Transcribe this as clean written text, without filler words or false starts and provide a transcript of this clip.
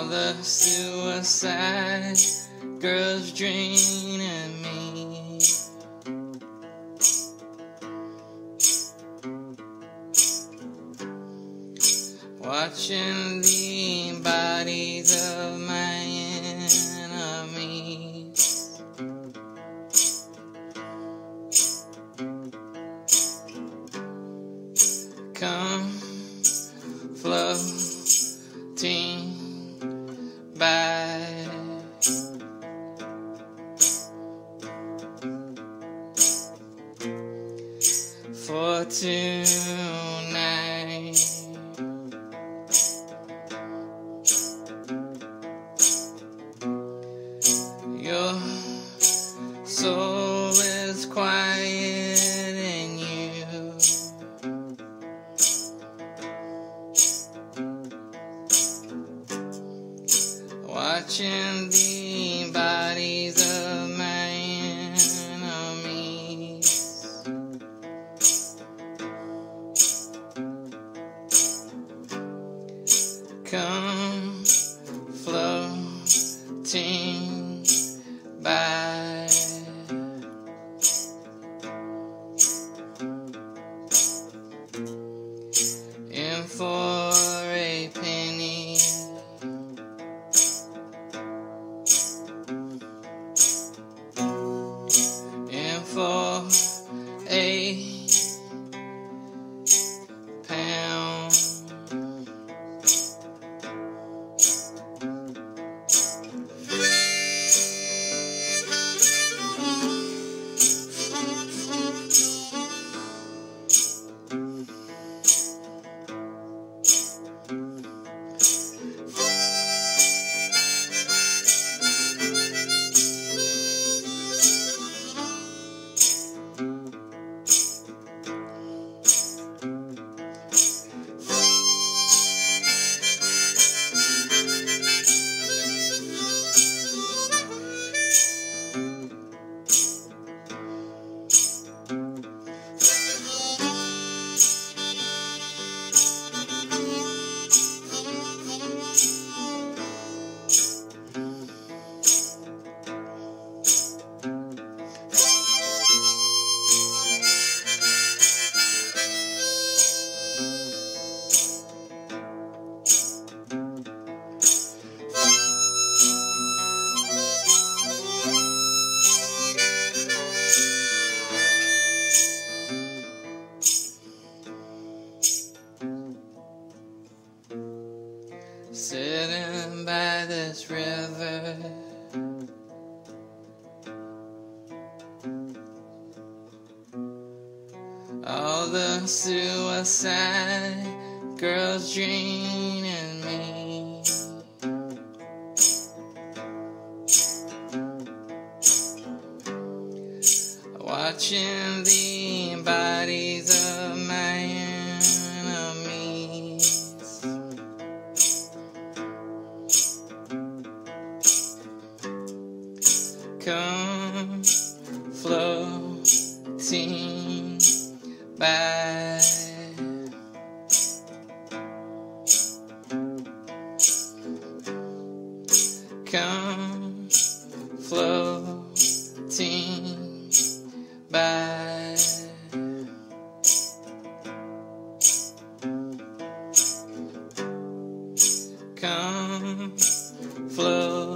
the suicide girls draining me. Watching the bodies of my enemies. Come floating by. For tonight, your soul is quiet in you. Watching the bodies of my enemies. Come floating by. In for a penny, in for a pound. Sitting by this river, all the suicide girls draining me. Watching the bodies of my enemies. Come floating by. Come floating by. Come floating.